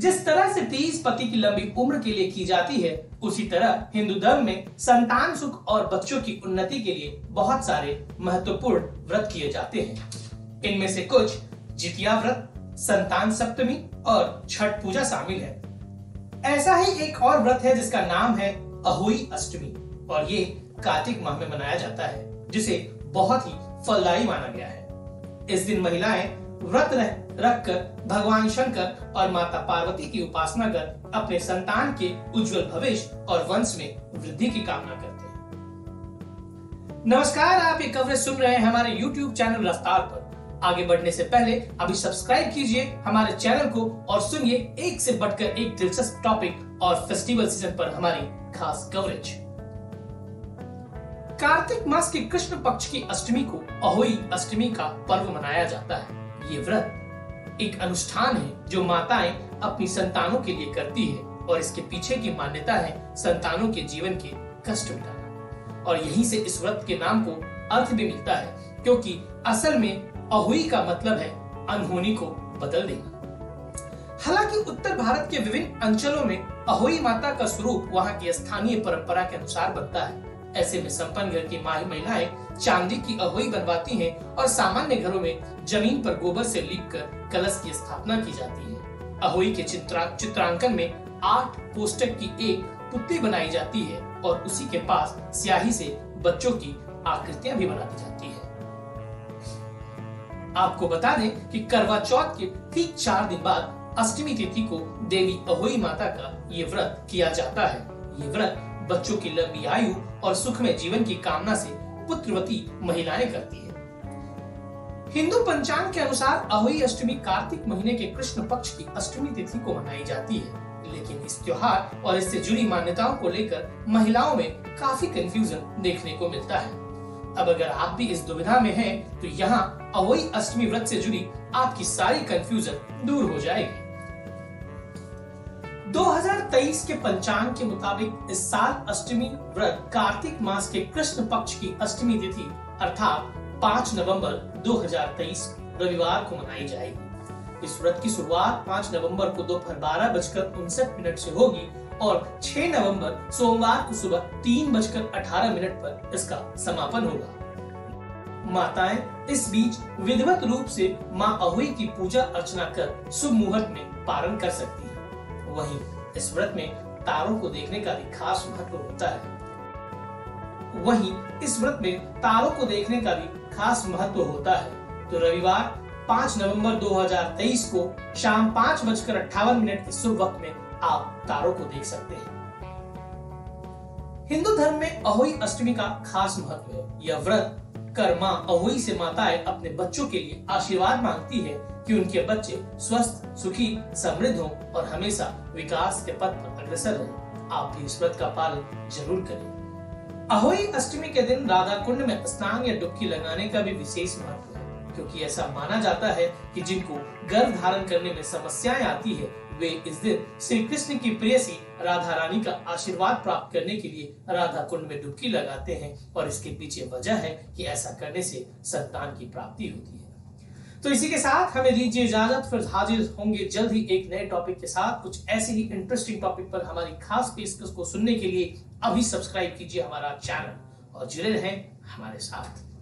जिस तरह से 30 पति की लंबी उम्र के लिए की जाती है, उसी तरह हिंदू धर्म में संतान सुख और बच्चों की उन्नति के लिए बहुत सारे महत्वपूर्ण व्रत किए जाते हैं। इनमें से कुछ जितिया व्रत, संतान सप्तमी और छठ पूजा शामिल है। ऐसा ही एक और व्रत है जिसका नाम है अहोई अष्टमी और ये कार्तिक माह में मनाया जाता है, जिसे बहुत ही फलदायी माना गया है। इस दिन महिलाएं व्रत रखकर भगवान शंकर और माता पार्वती की उपासना कर अपने संतान के उज्जवल भविष्य और वंश में वृद्धि की कामना करते हैं। नमस्कार, आप ये कवरेज सुन रहे हैं हमारे YouTube चैनल रफ्तार पर। आगे बढ़ने से पहले अभी सब्सक्राइब कीजिए हमारे चैनल को और सुनिए एक से बढ़कर एक दिलचस्प टॉपिक और फेस्टिवल सीजन पर हमारी खास कवरेज। कार्तिक मास के कृष्ण पक्ष की अष्टमी को अहोई अष्टमी का पर्व मनाया जाता है। ये व्रत एक अनुष्ठान है जो माताएं अपनी संतानों के लिए करती है और इसके पीछे की मान्यता है संतानों के जीवन के कष्ट मिटाना। और यहीं से इस व्रत के नाम को अर्थ भी मिलता है, क्योंकि असल में अहोई का मतलब है अनहोनी को बदल देना। हालांकि उत्तर भारत के विभिन्न अंचलों में अहोई माता का स्वरूप वहाँ की स्थानीय परंपरा के अनुसार बनता है। ऐसे में संपन्न घर की महिलाएं चांदी की अहोई बनवाती हैं और सामान्य घरों में जमीन पर गोबर से लीपकर कलश की स्थापना की जाती है। अहोई के चित्रांकन में 8 कोष्ठक की एक पुत्ती बनाई जाती है और उसी के पास स्याही से बच्चों की आकृतियां भी बना दी जाती है। आपको बता दें कि करवा चौथ के ठीक 4 दिन बाद अष्टमी तिथि को देवी अहोई माता का ये व्रत किया जाता है। ये व्रत बच्चों की लंबी आयु और सुखमय जीवन की कामना से पुत्रवती महिलाएं करती है। हिंदू पंचांग के अनुसार अहोई अष्टमी कार्तिक महीने के कृष्ण पक्ष की अष्टमी तिथि को मनाई जाती है, लेकिन इस त्योहार और इससे जुड़ी मान्यताओं को लेकर महिलाओं में काफी कंफ्यूजन देखने को मिलता है। अब अगर आप भी इस दुविधा में हैं, तो यहाँ अहोई अष्टमी व्रत से जुड़ी आपकी सारी कंफ्यूजन दूर हो जाएगी। 2023 के पंचांग के मुताबिक इस साल अष्टमी व्रत कार्तिक मास के कृष्ण पक्ष की अष्टमी तिथि अर्थात 5 नवंबर 2023 रविवार को मनाई जाएगी। इस व्रत की शुरुआत 5 नवंबर को दोपहर 12:59 से होगी और 6 नवंबर सोमवार को सुबह 3:18 पर इसका समापन होगा। माताएं इस बीच विधिवत रूप से मां अहोई की पूजा अर्चना कर शुभ मुहूर्त में पारण कर सकती है। वहीं इस व्रत में तारों को देखने का भी खास महत्व होता है। तो रविवार 5 नवंबर 2023 को शाम 5:58 के शुभ वक्त में आप तारों को देख सकते हैं। हिंदू धर्म में अहोई अष्टमी का खास महत्व है। यह व्रत कर मां अहोई से माताएं अपने बच्चों के लिए आशीर्वाद मांगती है कि उनके बच्चे स्वस्थ, सुखी, समृद्ध हों और हमेशा विकास के पथ पर अग्रसर रहें। आप भी इस व्रत का पालन जरूर करें। अहोई अष्टमी के दिन राधा कुंड में स्नान या डुबकी लगाने का भी विशेष महत्व है, क्योंकि ऐसा माना जाता है कि जिनको गर्भ धारण करने में समस्याएं आती है, वे इस दिन श्री कृष्ण की प्रेयसी राधा रानी का आशीर्वाद प्राप्त करने के लिए राधा कुंड में डुबकी लगाते हैं और इसके पीछे वजह है कि ऐसा करने से संतान की प्राप्ति होती है। तो इसी के साथ हमें दीजिए इजाजत, फिर हाजिर होंगे जल्द ही एक नए टॉपिक के साथ। कुछ ऐसे ही इंटरेस्टिंग टॉपिक पर हमारी खास पेशकश को सुनने के लिए अभी सब्सक्राइब कीजिए हमारा चैनल और जुड़े रहें हमारे साथ।